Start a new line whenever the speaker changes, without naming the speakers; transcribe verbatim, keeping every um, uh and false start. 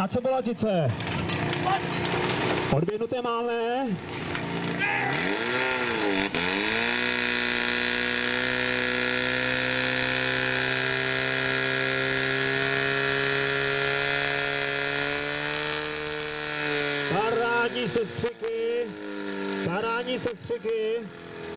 A co byla Latice? Odběhnuté máme. Parádní sestřiky, parádní sestřiky.